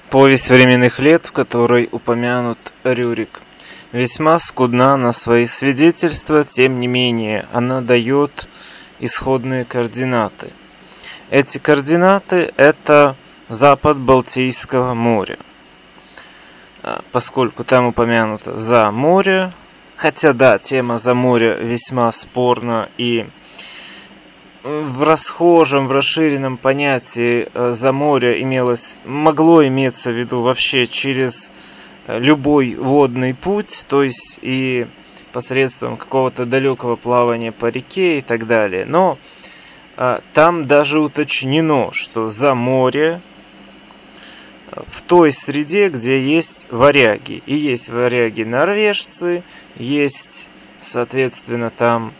Повесть временных лет, в которой упомянут Рюрик, весьма скудна на свои свидетельства, тем не менее она дает исходные координаты. Эти координаты – это запад Балтийского моря. Поскольку там упомянуто «за море», хотя да, тема «за море» весьма спорна, и в расхожем, в расширенном понятии «за море» могло иметься в виду вообще через любой водный путь, то есть и посредством какого-то далекого плавания по реке и так далее. Но там даже уточнено, что «за море» в той среде, где есть варяги. И есть варяги-норвежцы, есть, соответственно, там...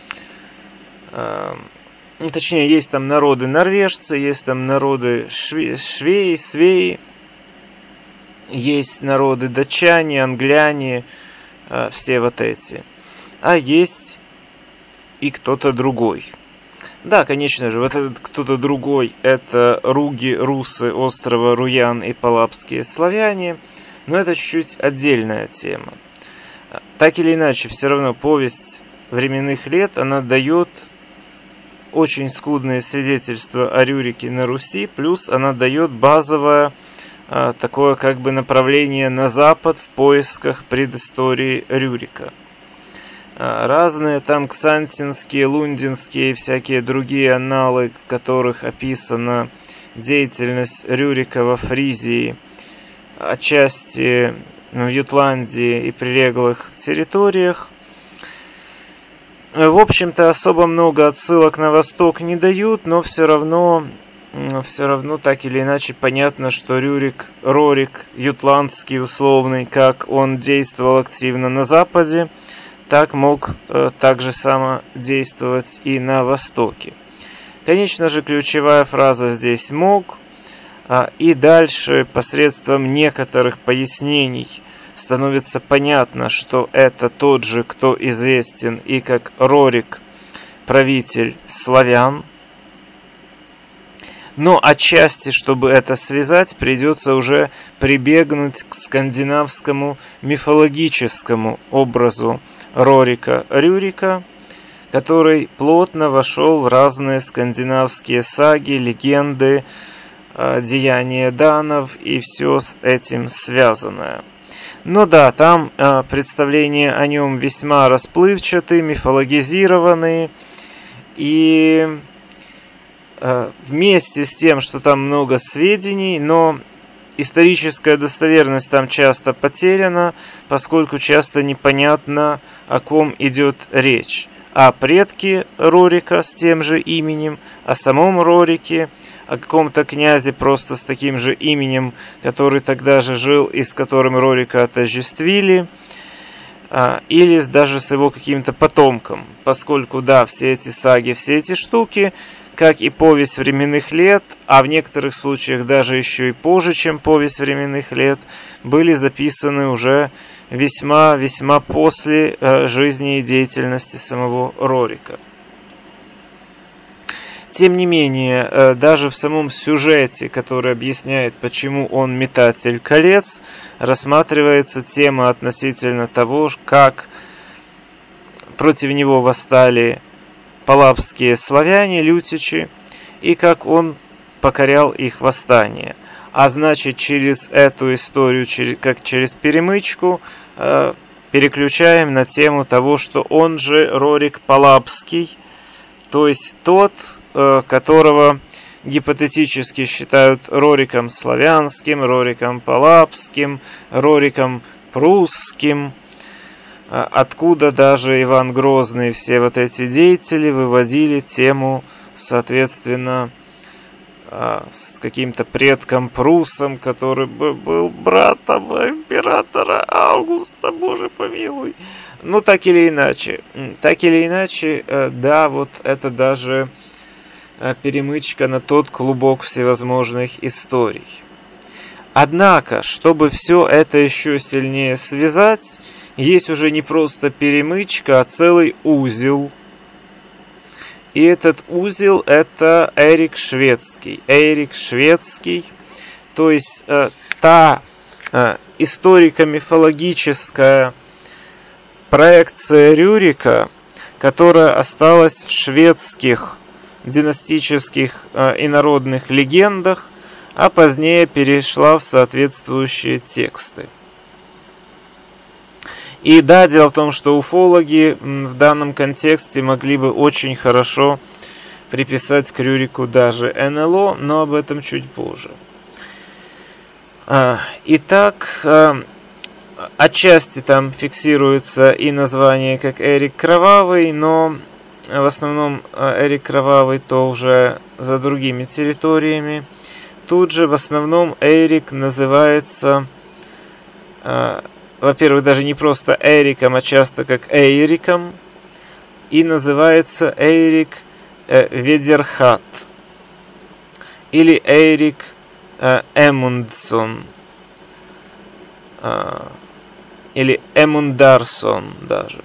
Точнее, есть там народы норвежцы, есть там народы швеи, свеи, есть народы датчане, англяне, все вот эти. А есть и кто-то другой. Да, конечно же, вот этот кто-то другой – это руги, русы, острова Руян и палапские славяне, но это чуть-чуть отдельная тема. Так или иначе, все равно повесть временных лет, она дает очень скудные свидетельства о Рюрике на Руси, плюс она дает базовое такое как бы направление на запад в поисках предыстории Рюрика. Разные там ксантинские, лундинские и всякие другие анналы, в которых описана деятельность Рюрика во Фризии, отчасти в Ютландии и прилеглых территориях. В общем-то, особо много отсылок на восток не дают, но все равно так или иначе понятно, что Рорик ютландский условный, как он действовал активно на западе, так мог так же само действовать и на востоке. Конечно же, ключевая фраза здесь «мог», и дальше посредством некоторых пояснений становится понятно, что это тот же, кто известен и как Рорик, правитель славян. Но отчасти, чтобы это связать, придется уже прибегнуть к скандинавскому мифологическому образу Рорика-Рюрика, который плотно вошел в разные скандинавские саги, легенды, деяния данов и все с этим связанное. Но да, там представления о нем весьма расплывчатые, мифологизированные, и вместе с тем, что там много сведений, но историческая достоверность там часто потеряна, поскольку часто непонятно, о ком идет речь. О предке Рорика с тем же именем, о самом Рорике, о каком-то князе просто с таким же именем, который тогда же жил и с которым Рорика отождествили, или даже с его каким-то потомком, поскольку, да, все эти саги, все эти штуки, как и повесть временных лет, а в некоторых случаях даже еще и позже, чем повесть временных лет, были записаны уже весьма после жизни и деятельности самого Рорика. Тем не менее, даже в самом сюжете, который объясняет, почему он метатель колец, рассматривается тема относительно того, как против него восстали палапские славяне, лютичи, и как он покорял их восстание. А значит, через эту историю, как через перемычку, переключаем на тему того, что он же Рорик Палапский, то есть тот, которого гипотетически считают Рориком славянским, Рориком Палапским, Рориком прусским, откуда даже Иван Грозный и все вот эти деятели выводили тему, соответственно, с каким-то предком прусом, который был братом императора Августа, боже помилуй. Ну, так или иначе, да, вот это даже перемычка на тот клубок всевозможных историй. Однако, чтобы все это еще сильнее связать, есть уже не просто перемычка, а целый узел. И этот узел — это Эйрик Шведский. Эйрик Шведский, то есть та историко-мифологическая проекция Рюрика, которая осталась в шведских династических и народных легендах, а позднее перешла в соответствующие тексты. И да, дело в том, что уфологи в данном контексте могли бы очень хорошо приписать к Рюрику даже НЛО, но об этом чуть позже. Итак, отчасти там фиксируется и название как Эрик Кровавый, но в основном Эрик Кровавый то уже за другими территориями. Тут же в основном Эрик называется, во-первых, даже не просто Эриком, а часто как Эйриком, и называется Эйрик Ведерхат или Эйрик Эмундсон или Эмундарсон даже.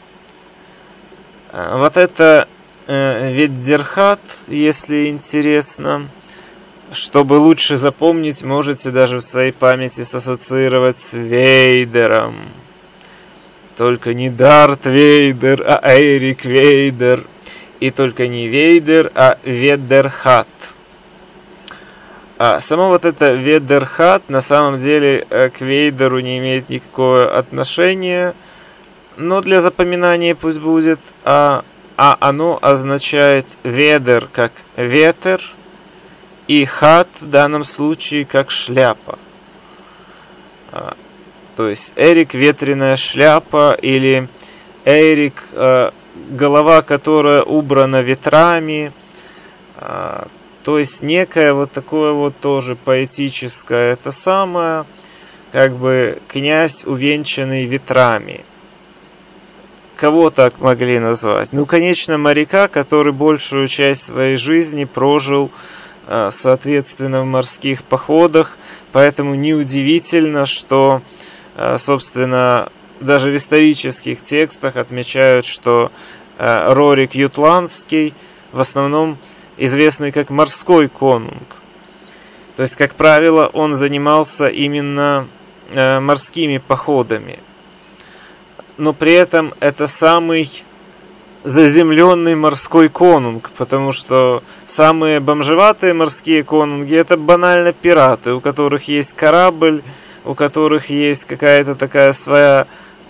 Вот это Ведерхат, если интересно, чтобы лучше запомнить, можете даже в своей памяти сассоциировать с Вейдером. Только не Дарт Вейдер, а Эрик Вейдер. И только не Вейдер, а Ведерхат. Само вот это Ведерхат на самом деле к Вейдеру не имеет никакого отношения, но для запоминания пусть будет, а оно означает Ведер как ветер, и хат в данном случае как шляпа. То есть Эрик ветреная шляпа, или Эрик голова, которая убрана ветрами. То есть некое вот такое вот тоже поэтическое, это самое, как бы князь, увенчанный ветрами. Кого так могли назвать? Ну, конечно, моряка, который большую часть своей жизни прожил, соответственно, в морских походах, поэтому неудивительно, что, собственно, даже в исторических текстах отмечают, что Рорик Ютландский в основном известный как морской конунг. То есть, как правило, он занимался именно морскими походами. Но при этом это самый заземленный морской конунг, потому что самые бомжеватые морские конунги — это банально пираты, у которых есть корабль, у которых есть какая-то такая своя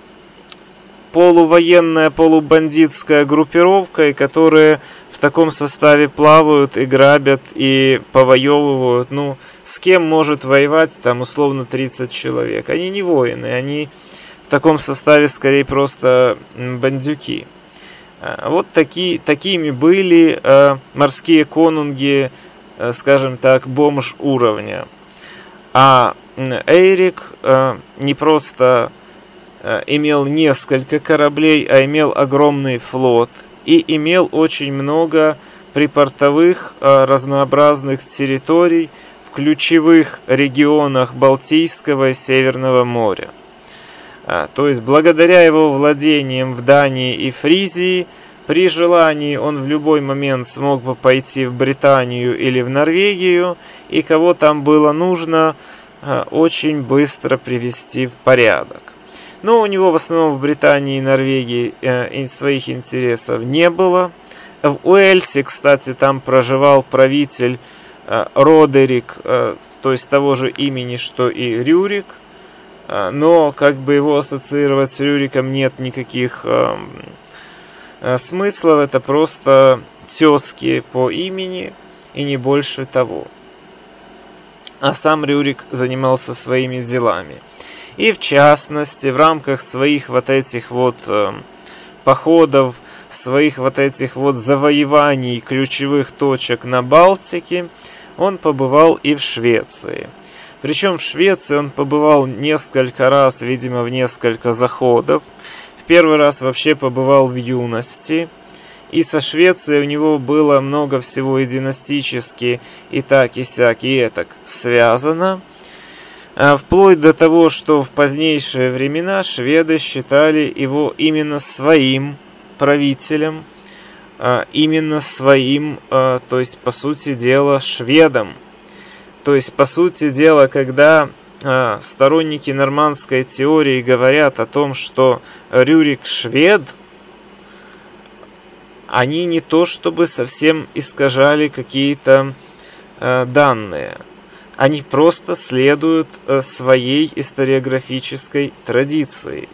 полувоенная, полубандитская группировка, и которые в таком составе плавают и грабят, и повоевывают. Ну, с кем может воевать там условно 30 человек? Они не воины, они в таком составе скорее просто бандюки. Вот такими были морские конунги, скажем так, бомж уровня. А Эйрик не просто имел несколько кораблей, а имел огромный флот и имел очень много припортовых разнообразных территорий в ключевых регионах Балтийского и Северного моря. То есть, благодаря его владениям в Дании и Фризии, при желании он в любой момент смог бы пойти в Британию или в Норвегию, и кого там было нужно, очень быстро привести в порядок. Но у него в основном в Британии и Норвегии своих интересов не было. В Уэльсе, кстати, там проживал правитель Родерик, то есть того же имени, что и Рюрик. Но как бы его ассоциировать с Рюриком нет никаких смыслов. Это просто тезки по имени и не больше того. А сам Рюрик занимался своими делами. И в частности, в рамках своих вот этих вот походов, своих вот этих вот завоеваний ключевых точек на Балтике, он побывал и в Швеции. Причем в Швеции он побывал несколько раз, видимо, в несколько заходов. В первый раз вообще побывал в юности. И со Швецией у него было много всего и династически, и так, и сяк, и этак связано. Вплоть до того, что в позднейшие времена шведы считали его именно своим правителем, именно своим, то есть, по сути дела, шведом. То есть, по сути дела, когда сторонники нормандской теории говорят о том, что Рюрик швед, они не то чтобы совсем искажали какие-то данные. Они просто следуют своей историографической традиции,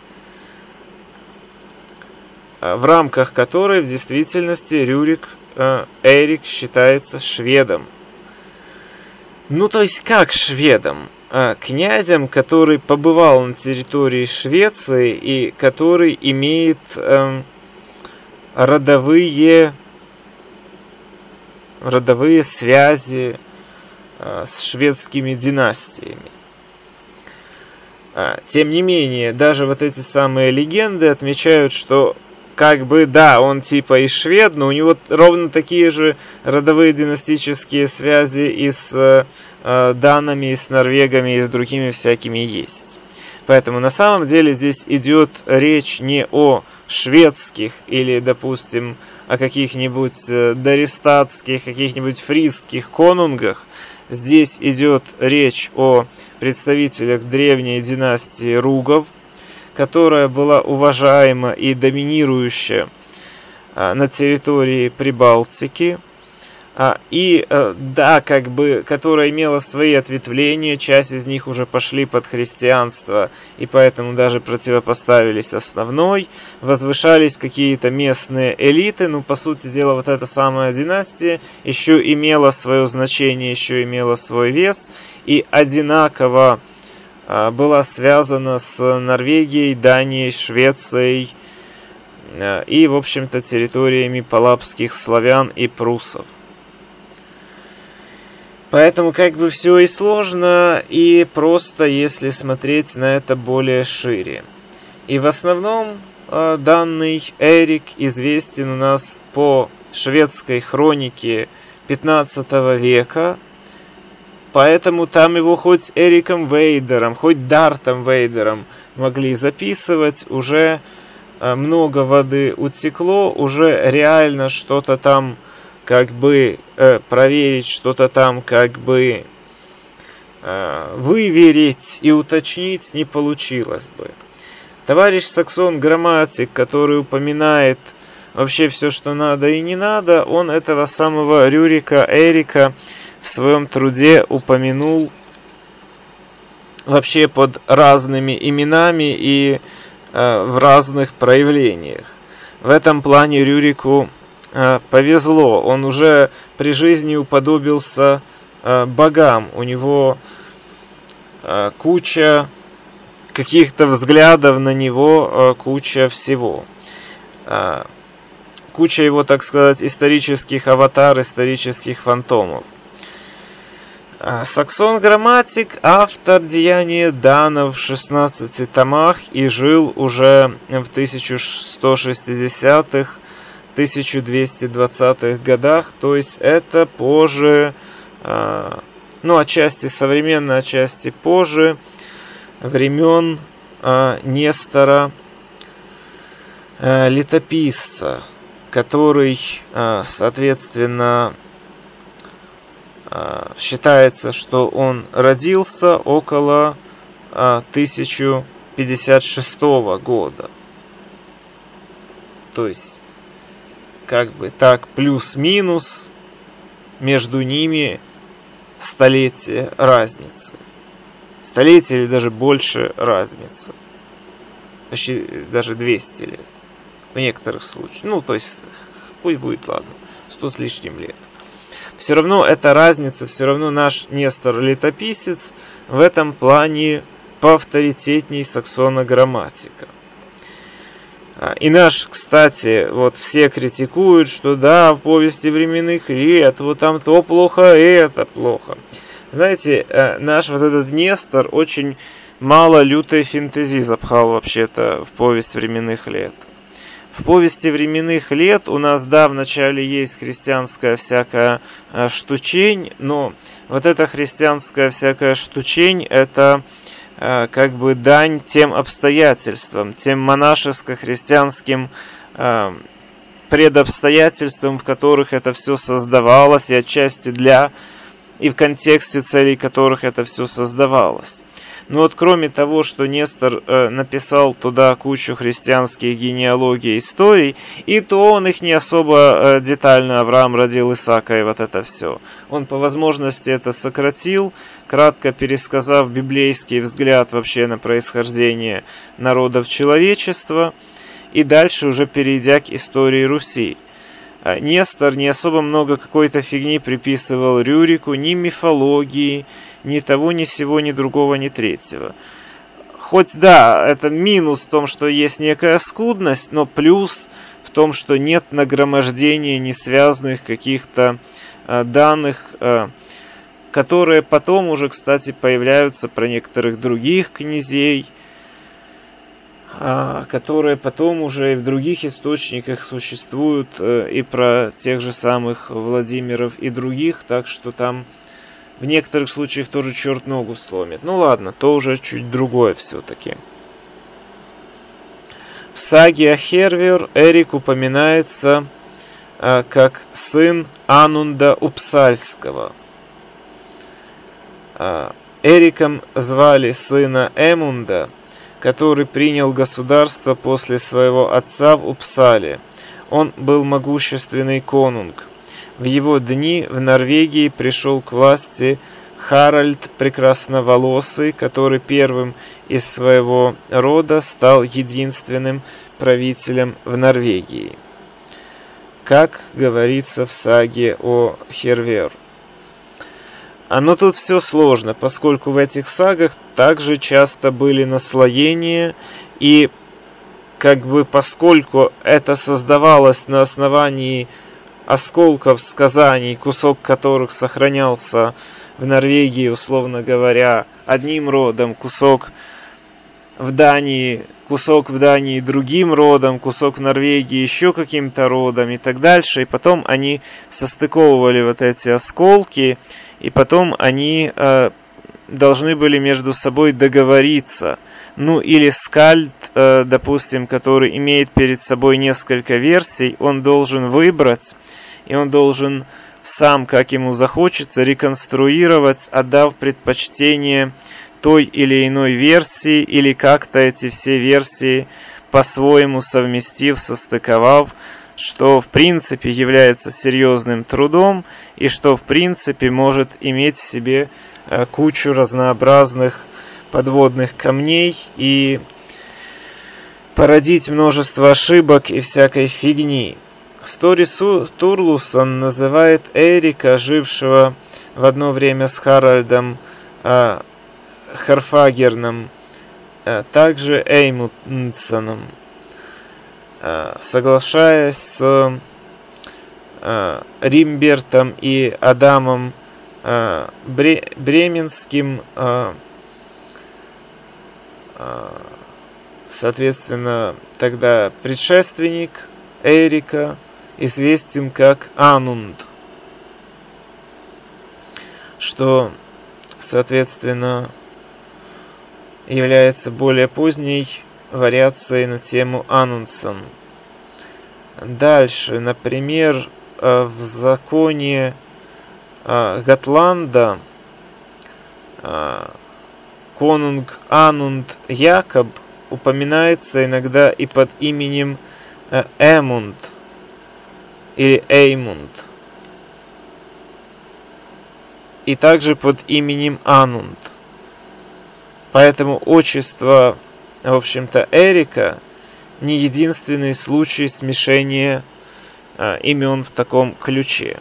в рамках которой в действительности Рюрик Эрик считается шведом. Ну, то есть как шведом? Князем, который побывал на территории Швеции и который имеет родовые связи с шведскими династиями. Тем не менее, даже вот эти самые легенды отмечают, что как бы, да, он типа и швед, но у него ровно такие же родовые династические связи и с данами, и с норвегами, и с другими всякими есть. Поэтому на самом деле здесь идет речь не о шведских или, допустим, о каких-нибудь дарестатских, каких-нибудь фризских конунгах. Здесь идет речь о представителях древней династии Ругов, которая была уважаема и доминирующая на территории Прибалтики, и, да, как бы, которая имела свои ответвления, часть из них уже пошли под христианство, и поэтому даже противопоставились основной, возвышались какие-то местные элиты, ну, по сути дела, вот эта самая династия еще имела свое значение, еще имела свой вес, и одинаково была связана с Норвегией, Данией, Швецией и, в общем-то, территориями палапских славян и пруссов. Поэтому как бы все и сложно, и просто, если смотреть на это более шире. И в основном данный Эрик известен у нас по шведской хронике 15 века, поэтому там его хоть Эриком Вейдером, хоть Дартом Вейдером могли записывать, уже много воды утекло, уже реально что-то там как бы проверить, что-то там как бы выверить и уточнить не получилось бы. Товарищ Саксон Грамматик, который упоминает вообще все, что надо и не надо, он этого самого Рюрика Эрика в своем труде упомянул вообще под разными именами и в разных проявлениях. В этом плане Рюрику повезло, он уже при жизни уподобился богам, у него куча каких-то взглядов на него, куча всего. Куча его, так сказать, исторических аватар, исторических фантомов. Саксон Грамматик, автор «Деяния данов» в 16 томах и жил уже в 1160-х, 1220-х годах, то есть это позже, ну, отчасти современно, отчасти позже времен Нестора Летописца, который, соответственно, считается, что он родился около 1056 года. То есть, как бы так, плюс-минус, между ними столетие разницы. Столетие или даже больше разницы. Почти даже 200 лет. В некоторых случаях. Ну, то есть, пусть будет, ладно, 100 с лишним лет. Все равно эта разница, все равно наш Нестор Летописец в этом плане поавторитетней Саксона Грамматика. И наш, кстати, вот все критикуют, что да, в повести временных лет, вот там то плохо, это плохо. Знаете, наш вот этот Нестор очень мало лютой фэнтези запхал вообще-то в повесть временных лет. В повести временных лет у нас, да, вначале есть христианская всякая штучень, но вот эта христианская всякая штучень, это как бы дань тем обстоятельствам, тем монашеско-христианским предобстоятельствам, в которых это все создавалось, и отчасти для и в контексте целей которых это все создавалось. Но вот кроме того, что Нестор написал туда кучу христианских генеалогий, историй, и то он их не особо детально, Авраам родил Исаака и вот это все. Он по возможности это сократил, кратко пересказав библейский взгляд вообще на происхождение народов человечества, и дальше уже перейдя к истории Руси. Нестор не особо много какой-то фигни приписывал Рюрику, ни мифологии, ни того, ни сего, ни другого, ни третьего. Хоть да, это минус в том, что есть некая скудность, но плюс в том, что нет нагромождения несвязанных каких-то данных, которые потом уже, кстати, появляются про некоторых других князей, которые потом уже и в других источниках существуют, и про тех же самых Владимиров и других, так что там в некоторых случаях тоже черт ногу сломит. Ну ладно, то уже чуть другое все-таки. В саге о Хервер Эрик упоминается как сын Анунда Упсальского. Эриком звали сына Эмунда, который принял государство после своего отца в Упсале. Он был могущественный конунг. В его дни в Норвегии пришел к власти Харальд Прекрасноволосый, который первым из своего рода стал единственным правителем в Норвегии. Как говорится в саге о Хервер. Но тут все сложно, поскольку в этих сагах также часто были наслоения, и поскольку это создавалось на основании осколков сказаний, кусок которых сохранялся в Норвегии, условно говоря, одним родом, кусок в Дании другим родом, кусок в Норвегии еще каким-то родом и так дальше. И потом они состыковывали вот эти осколки, и потом они должны были между собой договориться. Ну или скальд, допустим, который имеет перед собой несколько версий, он должен выбрать, и он должен сам, как ему захочется, реконструировать, отдав предпочтение той или иной версии, или как-то эти все версии по-своему совместив, состыковав, что в принципе является серьезным трудом и что в принципе может иметь в себе кучу разнообразных подводных камней и породить множество ошибок и всякой фигни. Сторис Турлусон называет Эрика, жившего в одно время с Харальдом Харфагерном, также Эймундсоном, соглашаясь с Римбертом и Адамом Бременским, соответственно, тогда предшественник Эрика, известен как Анунд, что, соответственно, является более поздней вариацией на тему Анундсон. Дальше, например, в законе Готланда конунг Анунд Якоб упоминается иногда и под именем Эмунд или Эймунд, и также под именем Анунд. Поэтому отчество, в общем-то, Эрика не единственный случай смешения имен в таком ключе.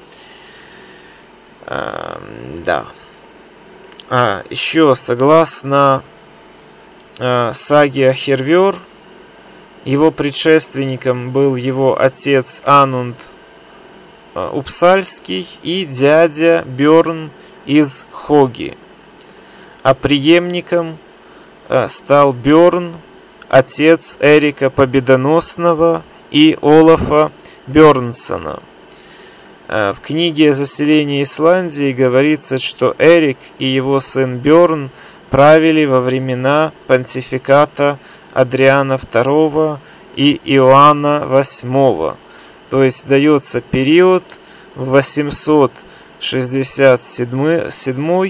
Да. Еще, согласно саге о Хервер, его предшественником был его отец Анунд Упсальский и дядя Бёрн из Хоги. А преемником стал Бёрн, отец Эрика Победоносного и Олафа Бёрнсона. В книге «Заселение Исландии» говорится, что Эрик и его сын Бёрн правили во времена понтификата Адриана II и Иоанна VIII. То есть дается период в 800 867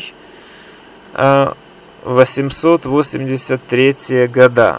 883 года.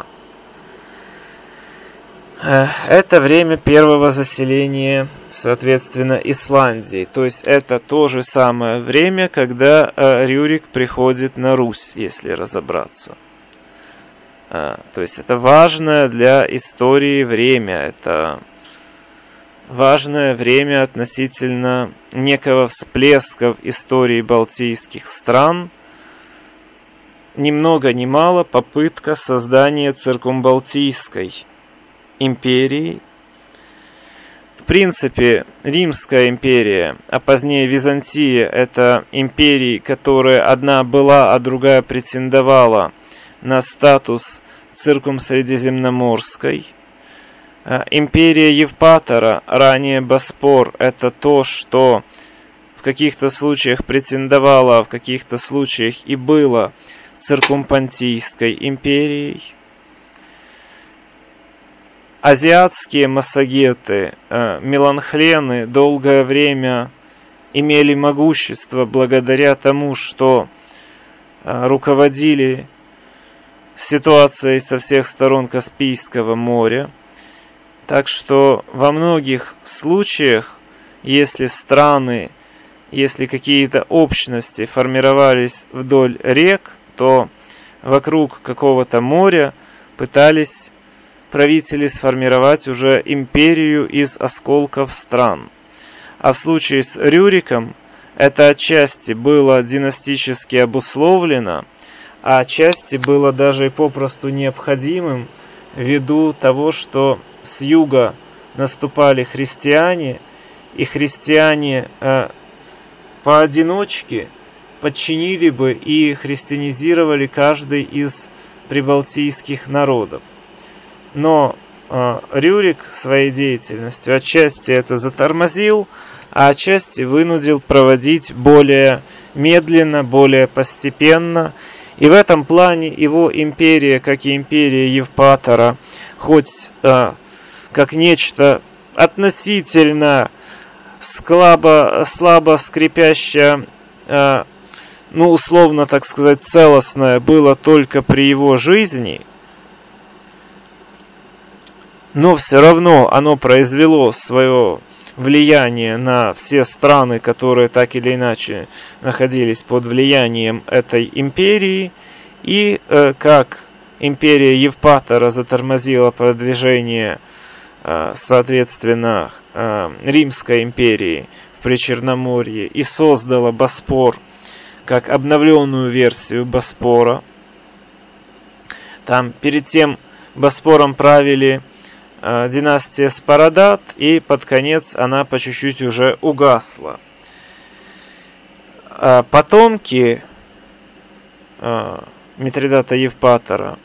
Это время первого заселения, соответственно, Исландии. То есть это то же самое время, когда Рюрик приходит на Русь, если разобраться. То есть это важное для истории время. Это важное время относительно некого всплеска в истории балтийских стран. Ни много ни мало попытка создания циркумбалтийской империи. В принципе, Римская империя, а позднее Византия, это империи, которые одна была, а другая претендовала на статус циркумсредиземноморской. Империя Евпатора, ранее Боспор, это то, что в каких-то случаях претендовало, а в каких-то случаях и было циркумпонтийской империей. Азиатские массагеты, меланхлены долгое время имели могущество благодаря тому, что руководили ситуацией со всех сторон Каспийского моря. Так что во многих случаях, если страны, если какие-то общности формировались вдоль рек, то вокруг какого-то моря пытались правители сформировать уже империю из осколков стран. А в случае с Рюриком это отчасти было династически обусловлено, а отчасти было даже и попросту необходимым ввиду того, что с юга наступали христиане, и христиане поодиночке подчинили бы и христианизировали каждый из прибалтийских народов. Но Рюрик своей деятельностью отчасти это затормозил, а отчасти вынудил проводить более медленно, более постепенно. И в этом плане его империя, как и империя Евпатора, хоть как нечто относительно слабо скрипящее, ну, условно, так сказать, целостное, было только при его жизни, но все равно оно произвело свое влияние на все страны, которые так или иначе находились под влиянием этой империи, и как империя Евпатора затормозила продвижение, соответственно, Римской империи в Причерноморье и создала Боспор как обновленную версию Боспора. Там перед тем Боспором правили династия Спарадат, и под конец она по чуть-чуть уже угасла. Потомки Митридата Евпатора,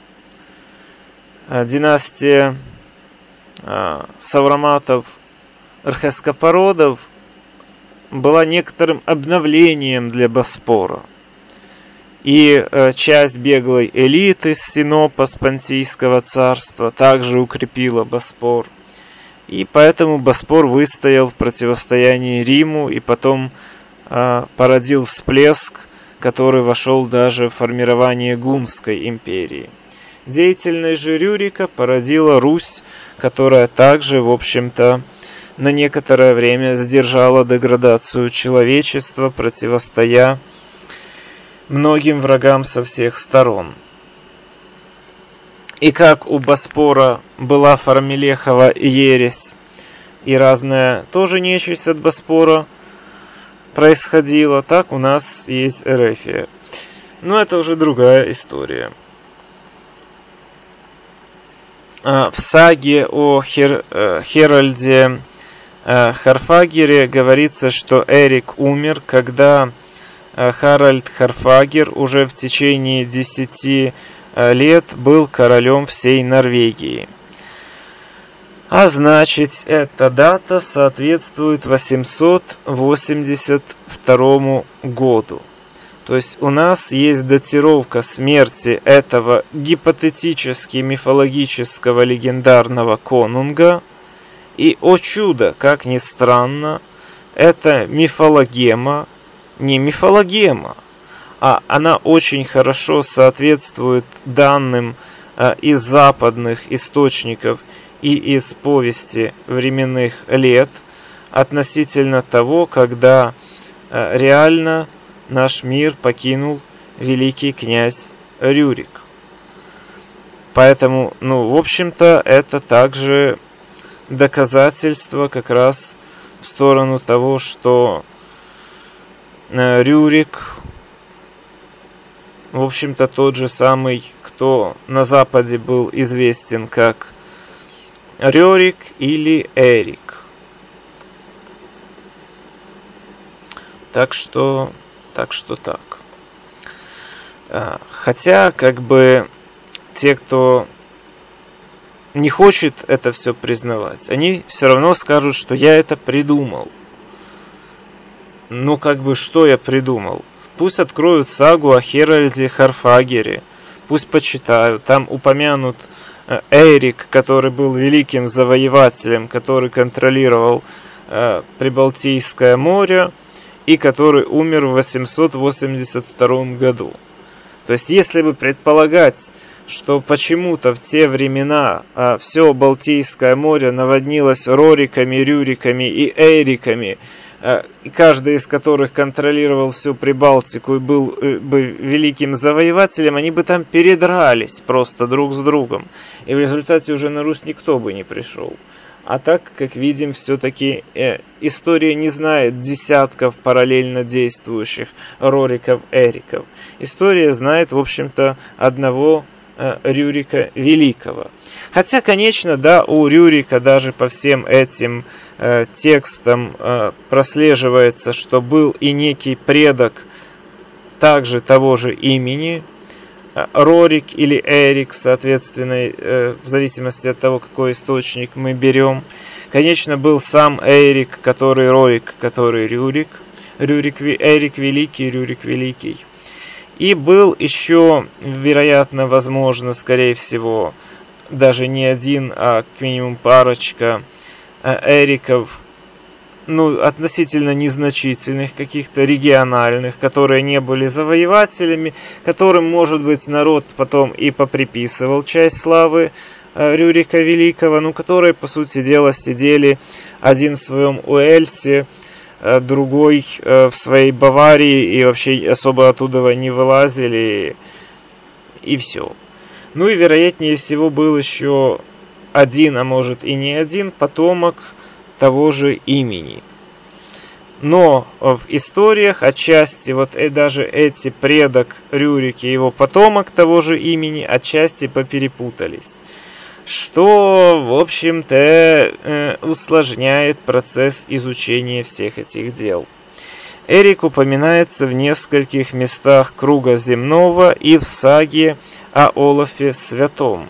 династия Савроматов Архескопородов, была некоторым обновлением для Боспора. И часть беглой элиты с Синопа, с Понтийского царства, также укрепила Боспор. И поэтому Боспор выстоял в противостоянии Риму и потом породил всплеск, который вошел даже в формирование Гунской империи. Деятельность же Рюрика породила Русь, которая также, в общем-то, на некоторое время сдержала деградацию человечества, противостоя многим врагам со всех сторон. И как у Боспора была Фармелехова ересь и разная тоже нечисть от Боспора происходила, так у нас есть Эрефия. Но это уже другая история. В саге о Херальде Харфагере говорится, что Эрик умер, когда Харальд Харфагер уже в течение 10 лет был королем всей Норвегии. А значит, эта дата соответствует 882 году. То есть у нас есть датировка смерти этого гипотетически мифологического легендарного конунга. И, о чудо, как ни странно, эта мифологема не мифологема, а она очень хорошо соответствует данным из западных источников и из повести временных лет относительно того, когда реально наш мир покинул великий князь Рюрик. Поэтому, в общем-то, это также доказательство как раз в сторону того, что Рюрик, в общем-то, тот же самый, кто на Западе был известен как Рерик или Эрик. Так что так. Хотя, те, кто не хочет это все признавать, они все равно скажут, что я это придумал. Что я придумал? Пусть откроют сагу о Херальде Харфагере, пусть почитают. Там упомянут Эрик, который был великим завоевателем, который контролировал Прибалтийское море и который умер в 882 году. То есть, если бы предполагать, что почему-то в те времена все Балтийское море наводнилось Рориками, Рюриками и Эриками, каждый из которых контролировал всю Прибалтику и был бы великим завоевателем, они бы там передрались просто друг с другом. И в результате уже на Русь никто бы не пришел. А так, как видим, все-таки история не знает десятков параллельно действующих Рориков, Эриков. История знает, в общем-то, одного Рюрика Великого. Хотя, конечно, да, у Рюрика даже по всем этим текстам прослеживается, что был и некий предок также того же имени, Рорик или Эрик, соответственно, в зависимости от того, какой источник мы берем. Конечно, был сам Эрик, который Рорик, который Рюрик. Эрик Великий, Рюрик Великий. И был еще, вероятно, возможно, скорее всего, даже не один, а как минимум парочка Эриков, относительно незначительных, каких-то региональных, которые не были завоевателями, которым, может быть, народ потом и поприписывал часть славы Рюрика Великого, которые, по сути дела, сидели один в своем Уэльсе, другой в своей Баварии и вообще особо оттуда не вылазили, и все. И вероятнее всего был еще один, а может и не один потомок того же имени. Но в историях отчасти даже эти предок Рюрик и его потомок того же имени отчасти поперепутались, что, в общем-то, усложняет процесс изучения всех этих дел. Эрик упоминается в нескольких местах круга земного и в саге о Олафе Святом.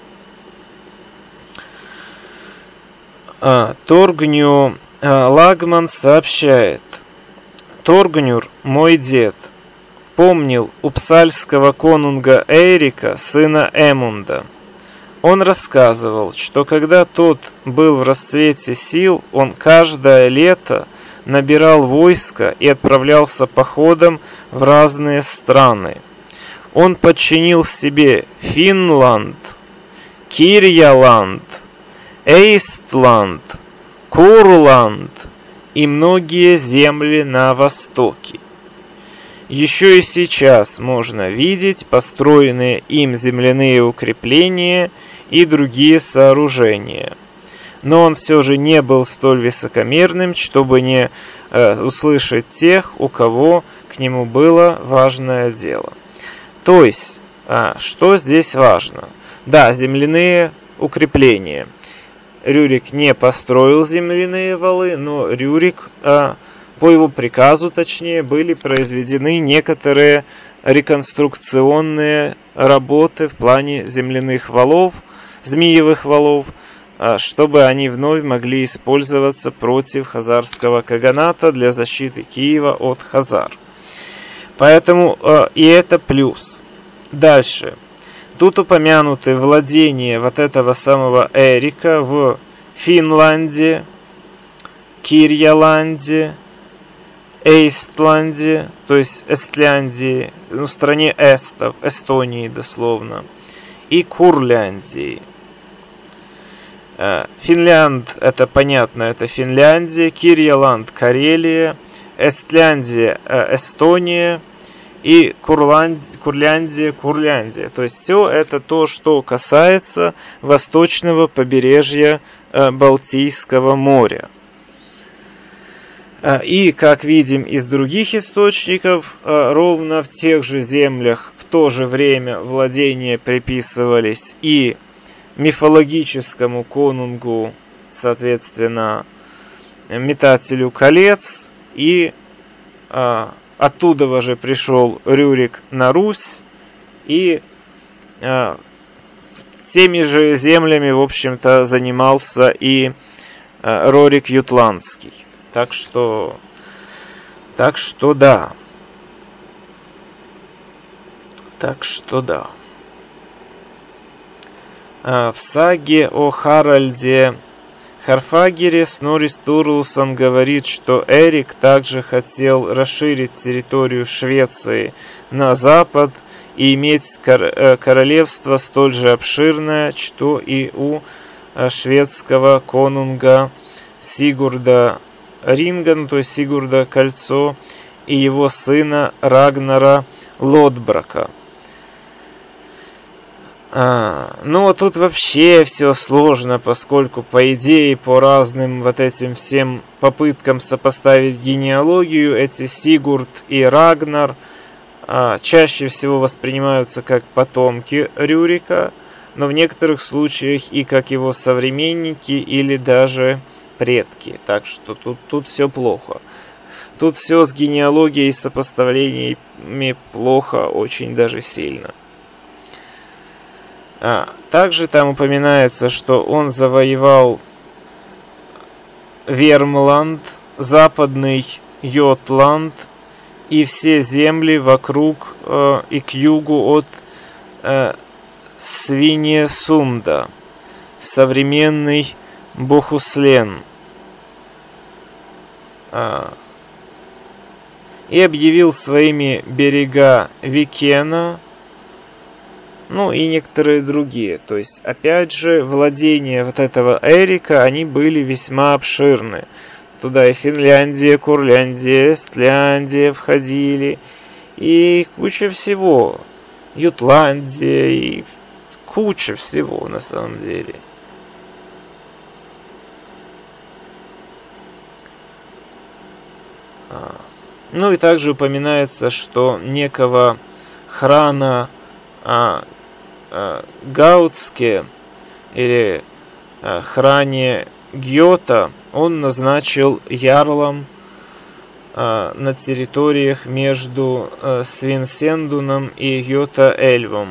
Торгню Лагман сообщает: Торгнюр, мой дед, помнил упсальского конунга Эрика, сына Эмунда. Он рассказывал, что когда тот был в расцвете сил, он каждое лето набирал войско и отправлялся походом в разные страны. Он подчинил себе Финланд, Кирьяланд, Эйстланд, Курланд и многие земли на востоке. Еще и сейчас можно видеть построенные им земляные укрепления и другие сооружения. Но он все же не был столь высокомерным, чтобы не услышать тех, у кого к нему было важное дело. То есть, что здесь важно? Да, земляные укрепления. Рюрик не построил земляные валы, но Рюрик, по его приказу точнее, были произведены некоторые реконструкционные работы в плане земляных валов, змеевых валов, чтобы они вновь могли использоваться против хазарского каганата для защиты Киева от хазар. Поэтому и это плюс. Дальше. Тут упомянуты владения этого самого Эрика в Финланде, Кирьяланде, Эйстланде, то есть Эстляндии, ну, стране эстов, Эстонии дословно, и Курляндии. Финлянд, это понятно, это Финляндия, Кирьяланд, Карелия, Эстляндия, Эстония и Курляндия, Курляндия. То есть все это то, что касается восточного побережья Балтийского моря. И, как видим из других источников, ровно в тех же землях в то же время владения приписывались и мифологическому конунгу, соответственно, метателю колец, и оттуда же пришел Рюрик на Русь, и теми же землями, в общем-то, занимался и Рорик Ютландский. Так что да. В саге о Харальде Харфагере Снорри Стурлсон говорит, что Эрик также хотел расширить территорию Швеции на запад и иметь королевство столь же обширное, что и у шведского конунга Сигурда Ринган, то есть Сигурда Кольцо, и его сына Рагнара Лодбрака. Ну, тут вообще все сложно, поскольку, по идее, по разным вот этим всем попыткам сопоставить генеалогию, эти Сигурд и Рагнар чаще всего воспринимаются как потомки Рюрика, но в некоторых случаях и как его современники или даже предки. Так что тут все плохо. Тут все с генеалогией и сопоставлениями плохо, очень даже сильно. Также там упоминается, что он завоевал Вермланд, западный Йотланд и все земли вокруг и к югу от Свиньесунда, современный Бохуслен, и объявил своими берега Викена, ну и некоторые другие. То есть, опять же, владения вот этого Эрика, они были весьма обширны. Туда и Финляндия, Курляндия, Эстляндия входили, и куча всего. Ютландия, и куча всего на самом деле. Ну и также упоминается, что некого Храна Гаутске или Хране Гьота он назначил ярлом на территориях между Свинсендуном и Гьота-Эльвом.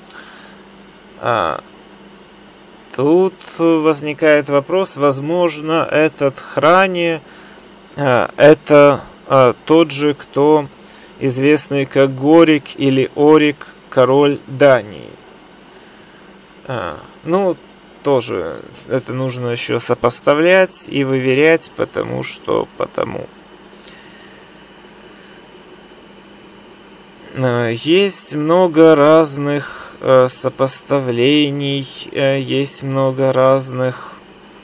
Тут возникает вопрос, возможно, этот Хране это тот же, кто известный как Горик или Орик, король Дании. Ну, тоже это нужно еще сопоставлять и выверять, потому. Есть много разных сопоставлений, есть много разных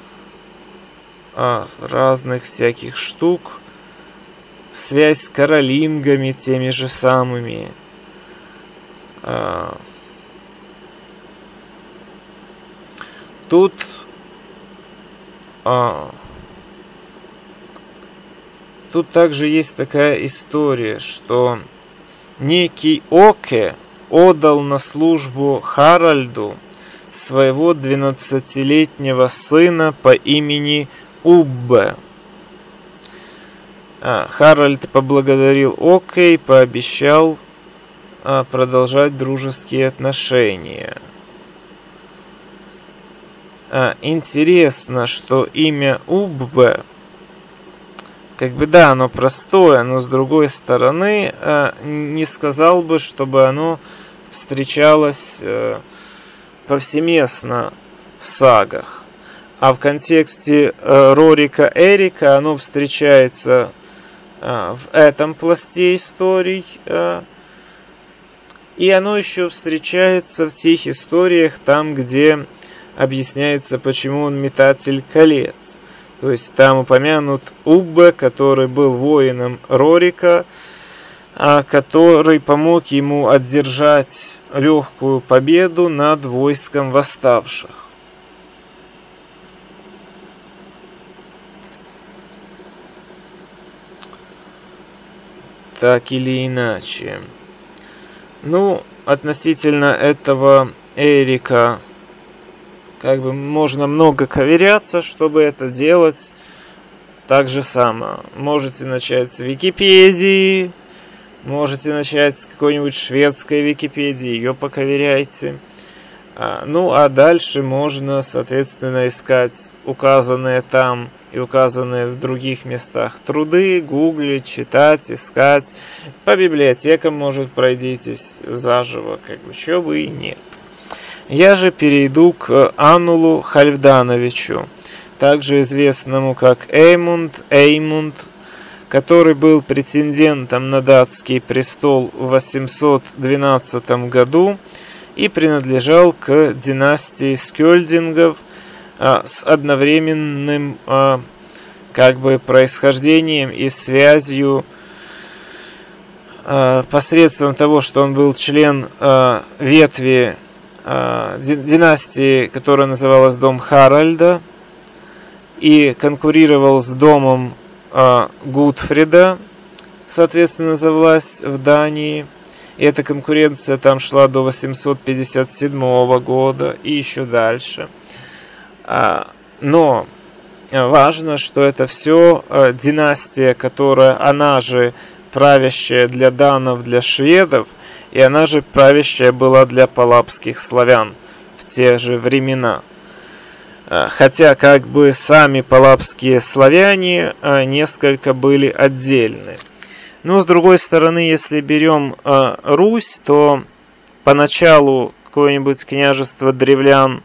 всяких штук. Связь с каролингами теми же самыми. Тут также есть такая история, что некий Оке отдал на службу Харальду своего 12-летнего сына по имени Уббе. Харальд поблагодарил Оке и пообещал продолжать дружеские отношения. Интересно, что имя Уббе, как бы да, оно простое, но с другой стороны, не сказал бы, чтобы оно встречалось повсеместно в сагах. А в контексте Рорика Эрика оно встречается в этом пласте историй. И оно еще встречается в тех историях, там, где объясняется, почему он метатель колец. То есть там упомянут Уббе, который был воином Рорика, который помог ему одержать легкую победу над войском восставших. Так или иначе. Ну, относительно этого Эрика, как бы можно много ковыряться, чтобы это делать. Так же само. Можете начать с Википедии, можете начать с какой-нибудь шведской Википедии, ее поковыряйте. Ну, а дальше можно, соответственно, искать указанные там и указанные в других местах труды, гуглить, читать, искать. По библиотекам, может, пройдитесь заживо, как бы, чего бы и нет. Я же перейду к Аннулу Хальфдановичу, также известному как Эймунд, который был претендентом на датский престол в 812 году и принадлежал к династии Скёлдингов с одновременным как бы происхождением и связью посредством того, что он был член ветви династии, которая называлась Дом Харальда, и конкурировал с домом Гутфрида, соответственно, за власть в Дании. И эта конкуренция там шла до 857 года и еще дальше. Но важно, что это все династия, которая, она же правящая для данов, для шведов, и она же правящая была для палапских славян в те же времена. Хотя как бы сами палапские славяне несколько были отдельны. Но с другой стороны, если берем Русь, то поначалу какое-нибудь княжество древлян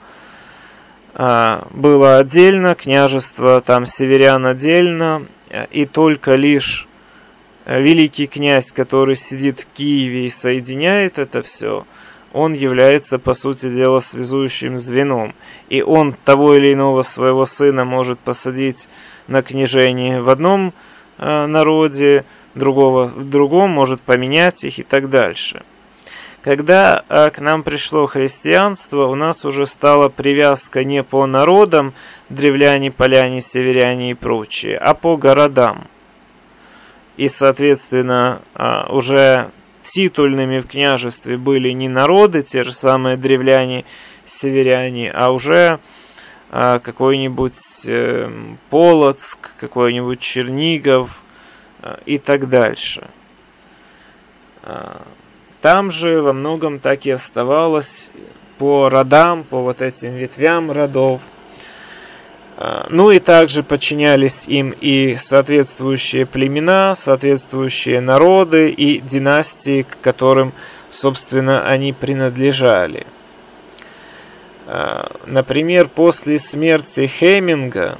было отдельно, княжество там северян отдельно, и только лишь великий князь, который сидит в Киеве и соединяет это все, он является, по сути дела, связующим звеном. И он того или иного своего сына может посадить на княжение в одном народе, другого в другом, может поменять их и так дальше. Когда к нам пришло христианство, у нас уже стала привязка не по народам, древляне, поляне, северяне и прочие, а по городам. И, соответственно, уже титульными в княжестве были не народы, те же самые древляне, северяне, а уже какой-нибудь Полоцк, какой-нибудь Чернигов и так дальше. Там же во многом так и оставалось по родам, по вот этим ветвям родов. Ну и также подчинялись им и соответствующие племена, соответствующие народы и династии, к которым, собственно, они принадлежали. Например, после смерти Хеминга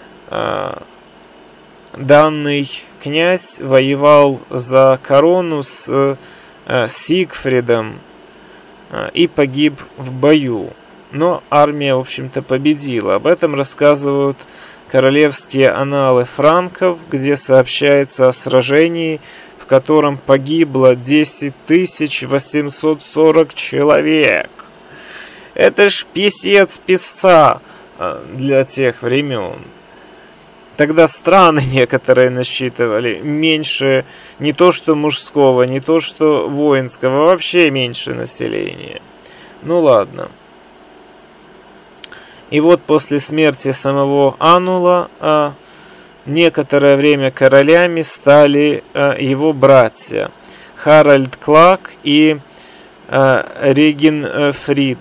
данный князь воевал за корону с Сигфридом и погиб в бою. Но армия, в общем-то, победила. Об этом рассказывают королевские анналы франков, где сообщается о сражении, в котором погибло 10 840 человек. Это ж писец писца для тех времен. Тогда страны некоторые насчитывали меньше не то что мужского, не то что воинского, вообще меньше населения. Ну ладно. И вот после смерти самого Аннула некоторое время королями стали его братья Харальд Клак и Регинфрид.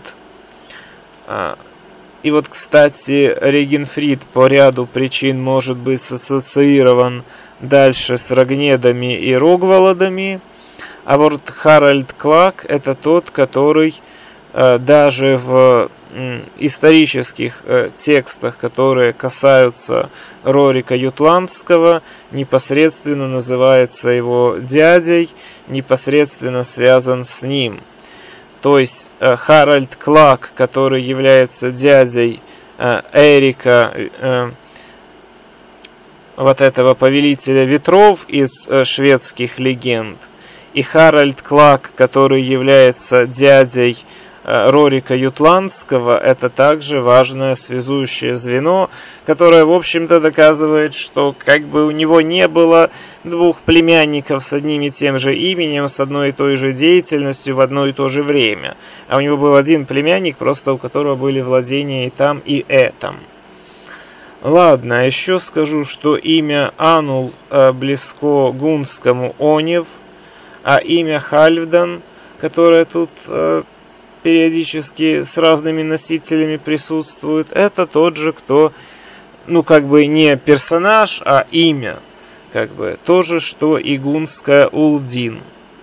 И вот, кстати, Регинфрид по ряду причин может быть ассоциирован дальше с Рогнедами и Рогволодами. А вот Харальд Клак — это тот, который даже в исторических текстах, которые касаются Рорика Ютландского, непосредственно называется его дядей, непосредственно связан с ним. То есть Харальд Клак, который является дядей Эрика, вот этого повелителя ветров из шведских легенд, и Харальд Клак, который является дядей Рорика Ютландского, это также важное связующее звено, которое, в общем-то, доказывает, что как бы у него не было двух племянников с одним и тем же именем, с одной и той же деятельностью в одно и то же время. А у него был один племянник, просто у которого были владения и там, и этом. Ладно, еще скажу, что имя Анул близко гунскому Онев, а имя Хальфдан, которое тут периодически с разными носителями присутствует, это тот же, кто, ну, как бы не персонаж, а имя, как бы, то же, что и гунская Улдин.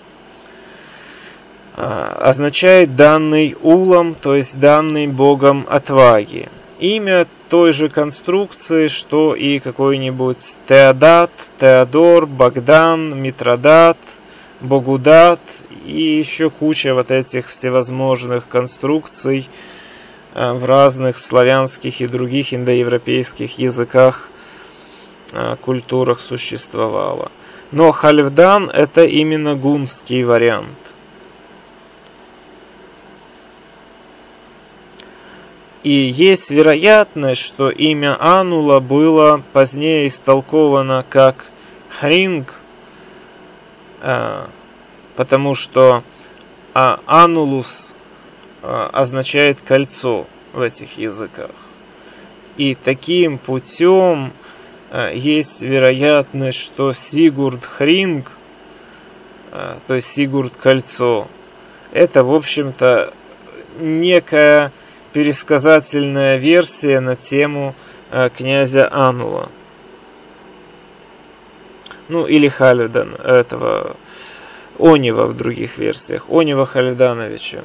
Означает данный Улом, то есть данный богом отваги. Имя той же конструкции, что и какой-нибудь Теодат, Теодор, Богдан, Митродат, Богудат и еще куча вот этих всевозможных конструкций в разных славянских и других индоевропейских языках, культурах существовало. Но Хальфдан это именно гунский вариант. И есть вероятность, что имя Анула было позднее истолковано как Хринг, потому что анулус означает кольцо в этих языках. И таким путем есть вероятность, что Сигурд Хринг, то есть Сигурд кольцо, это, в общем-то, некая пересказательная версия на тему князя Анула. Ну, или Хальфдан, этого Онева в других версиях, Онева Хальфдановича.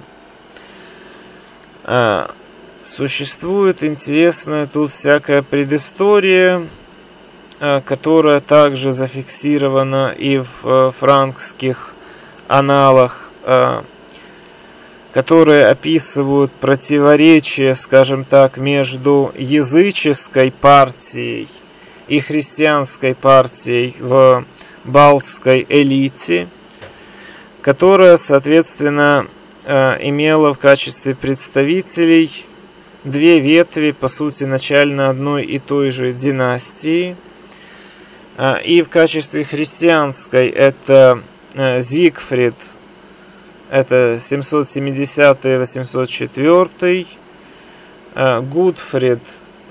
Существует интересная тут всякая предыстория, которая также зафиксирована и в франкских аналах, которые описывают противоречие, скажем так, между языческой партией и христианской партией в балтской элите, которая, соответственно, имела в качестве представителей две ветви, по сути, начально одной и той же династии. И в качестве христианской это Зигфрид, это 770-804, Гудфрид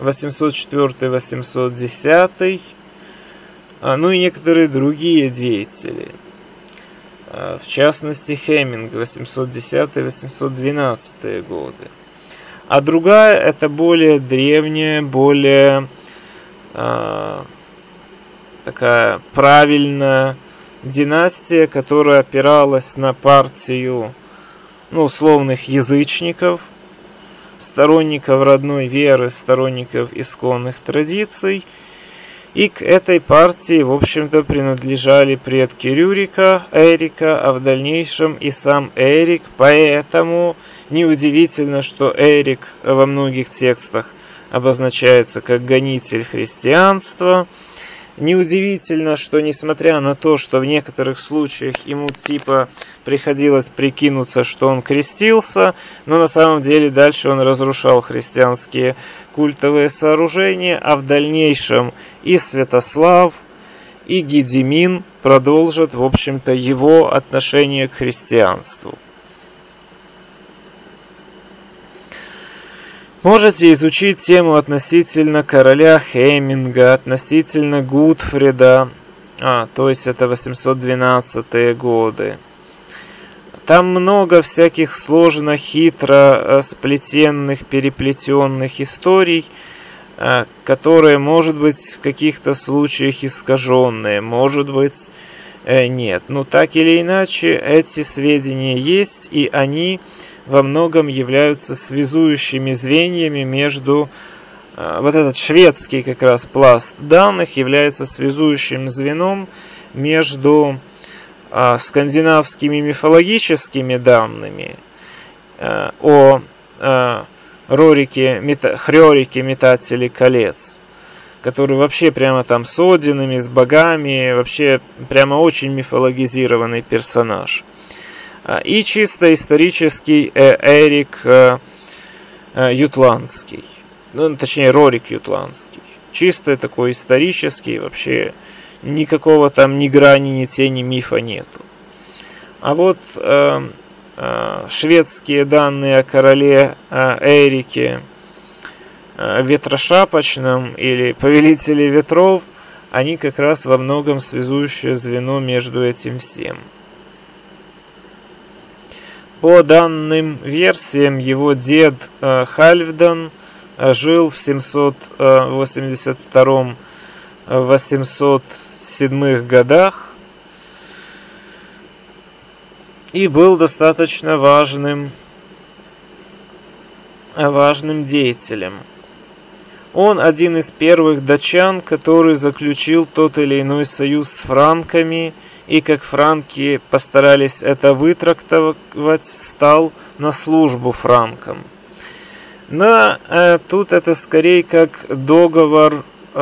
804-810, ну и некоторые другие деятели. В частности, Хеминг 810-812 годы. А другая это более древняя, более такая правильная династия, которая опиралась на партию, ну, условных язычников, сторонников родной веры, сторонников исконных традиций. И к этой партии, в общем-то, принадлежали предки Рюрика, Эрика, а в дальнейшем и сам Эрик. Поэтому неудивительно, что Эрик во многих текстах обозначается как гонитель христианства. Неудивительно, что несмотря на то, что в некоторых случаях ему типа приходилось прикинуться, что он крестился, но на самом деле дальше он разрушал христианские культовые сооружения, а в дальнейшем и Святослав, и Гедимин продолжат, в общем-то, его отношение к христианству. Можете изучить тему относительно короля Хеминга, относительно Гудфрида, то есть это 812-е годы. Там много всяких сложно, хитро сплетенных, переплетенных историй, которые, может быть, в каких-то случаях искаженные, может быть, нет. Но так или иначе, эти сведения есть, и они во многом являются связующими звеньями между... Вот этот шведский как раз пласт данных является связующим звеном между скандинавскими мифологическими данными о Хрёрике, метателе колец, который вообще прямо там с Одинами, с богами, вообще прямо очень мифологизированный персонаж. И чисто исторический Эрик Ютландский, ну, точнее, Рорик Ютландский. Чисто такой исторический, вообще никакого там ни грани, ни тени мифа нету. А вот шведские данные о короле Эрике Ветрошапочном или Повелителе ветров, они как раз во многом связующее звено между этим всем. По данным версиям, его дед Хальфдан жил в 782-807 годах и был достаточно важным деятелем. Он один из первых датчан, который заключил тот или иной союз с франками, и как франки постарались это вытрактовать, стал на службу франкам. Но тут это скорее как договор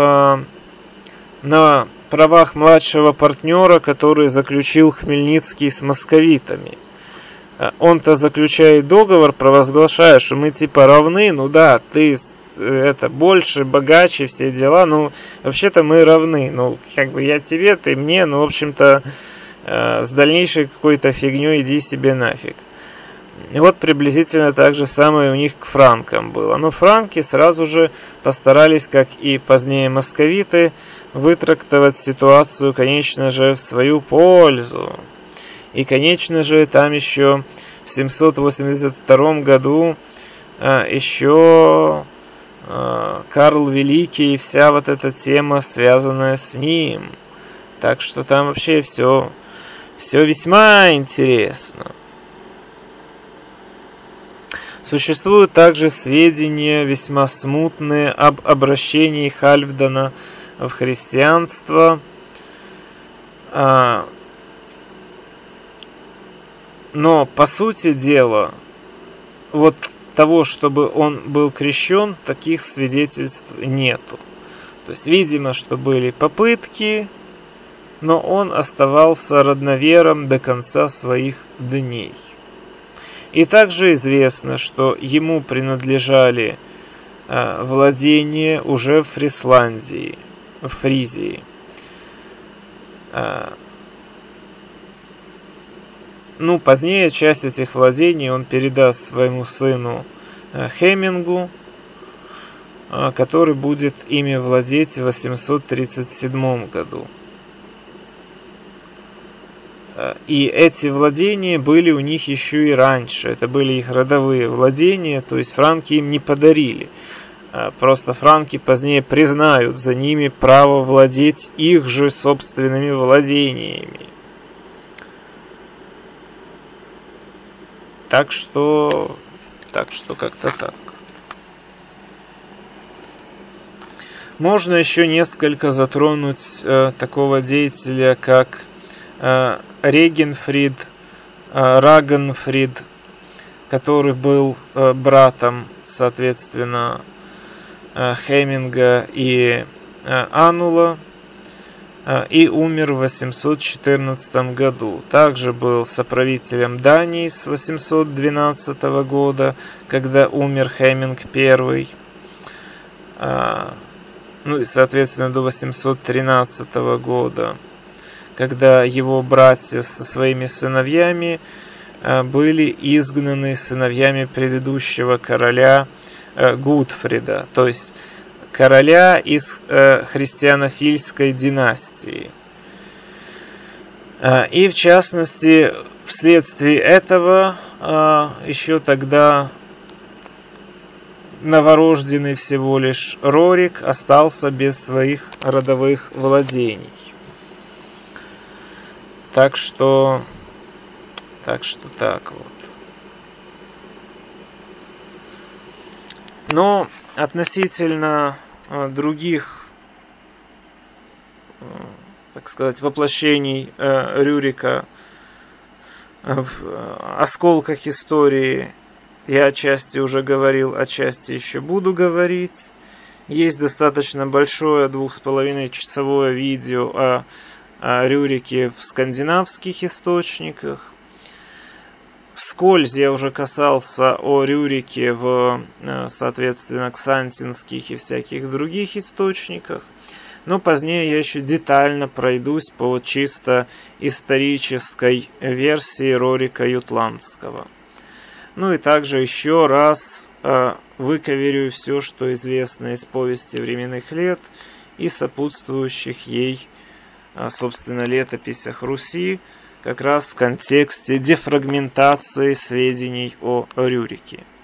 на правах младшего партнера, который заключил Хмельницкий с московитами. Он-то заключает договор, провозглашая, что мы типа равны, ну да, ты это больше, богаче, все дела, ну вообще-то мы равны, ну как бы я тебе, ты мне, ну в общем-то с дальнейшей какой-то фигней иди себе нафиг. И вот приблизительно так же самое у них к франкам было. Но франки сразу же постарались, как и позднее московиты, вытрактовать ситуацию, конечно же, в свою пользу. И, конечно же, там еще в 782 году еще Карл Великий и вся вот эта тема, связанная с ним. Так что там вообще все весьма интересно. Существуют также сведения весьма смутные об обращении Хальфдана в христианство. Но, по сути дела, вот того, чтобы он был крещен, таких свидетельств нету. То есть, видимо, что были попытки, но он оставался родновером до конца своих дней. И также известно, что ему принадлежали владения уже в Фрисландии, в Фризии. Ну, позднее часть этих владений он передаст своему сыну Хемингу, который будет ими владеть в 837 году. И эти владения были у них еще и раньше. Это были их родовые владения, то есть франки им не подарили. Просто франки позднее признают за ними право владеть их же собственными владениями. Так что как-то так. Можно еще несколько затронуть такого деятеля, как Рагенфрид, который был братом, соответственно, Хеминга и Анула, и умер в 814 году. Также был соправителем Дании с 812 года, когда умер Хеминг I. Ну и, соответственно, до 813 года, когда его братья со своими сыновьями были изгнаны сыновьями предыдущего короля Гутфрида, то есть короля из христианофильской династии. И в частности, вследствие этого еще тогда новорожденный всего лишь Рорик остался без своих родовых владений. Так что так вот. Но относительно других, так сказать, воплощений Рюрика в осколках истории я отчасти уже говорил, отчасти еще буду говорить. Есть достаточно большое 2,5-часовое видео о Рюрике в скандинавских источниках. Вскользь я уже касался о Рюрике в, соответственно, ксантинских и всяких других источниках. Но позднее я еще детально пройдусь по чисто исторической версии Рорика Ютландского. Ну и также еще раз выковырю все, что известно из повести временных лет и сопутствующих ей, собственно, летописях Руси, как раз в контексте дефрагментации сведений о Рюрике.